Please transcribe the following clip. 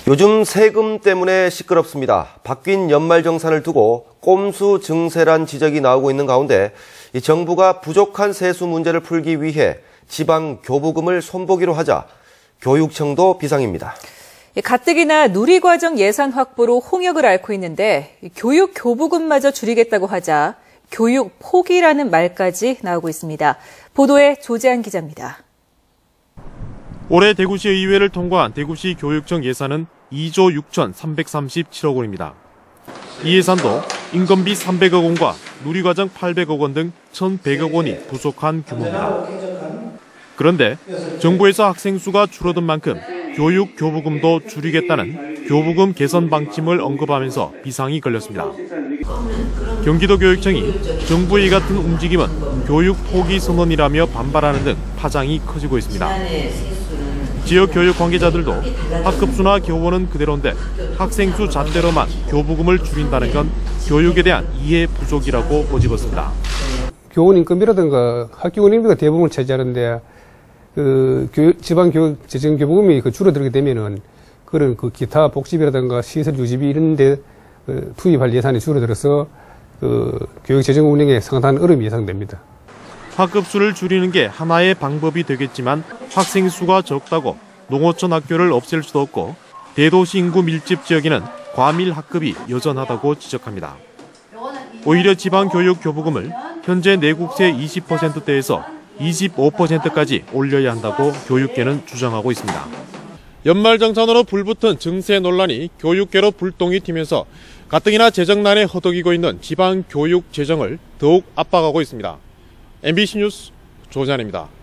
요즘 세금 때문에 시끄럽습니다. 바뀐 연말정산을 두고 꼼수 증세란 지적이 나오고 있는 가운데 이 정부가 부족한 세수 문제를 풀기 위해 지방 교부금을 손보기로 하자 교육청도 비상입니다. 가뜩이나 누리과정 예산 확보로 홍역을 앓고 있는데 교육 교부금마저 줄이겠다고 하자 교육 포기라는 말까지 나오고 있습니다. 보도에 조재한 기자입니다. 올해 대구시 의회를 통과한 대구시 교육청 예산은 2조 6,337억 원입니다. 이 예산도 인건비 300억 원과 누리과정 800억 원 등 1,100억 원이 부족한 규모입니다. 그런데 정부에서 학생 수가 줄어든 만큼 교육 교부금도 줄이겠다는 교부금 개선 방침을 언급하면서 비상이 걸렸습니다. 경기도 교육청이 정부의 이 같은 움직임은 교육 포기 선언이라며 반발하는 등 파장이 커지고 있습니다. 지역 교육 관계자들도 학급수나 교원은 그대로인데 학생 수 잣대로만 교부금을 줄인다는 건 교육에 대한 이해 부족이라고 꼬집었습니다. 교원 인건비라든가 학교 운영비가 대부분을 차지하는데 지방 교육 재정 교부금이 줄어들게 되면은 그런 기타 복지비라든가 시설 유지비 이런데 투입할 예산이 줄어들어서 교육 재정 운영에 상당한 어려움이 예상됩니다. 학급수를 줄이는 게 하나의 방법이 되겠지만 학생 수가 적다고 농어촌 학교를 없앨 수도 없고 대도시 인구 밀집 지역에는 과밀 학급이 여전하다고 지적합니다. 오히려 지방교육 교부금을 현재 내국세 20%대에서 25%까지 올려야 한다고 교육계는 주장하고 있습니다. 연말정산으로 불붙은 증세 논란이 교육계로 불똥이 튀면서 가뜩이나 재정난에 허덕이고 있는 지방교육 재정을 더욱 압박하고 있습니다. MBC 뉴스 조재환입니다.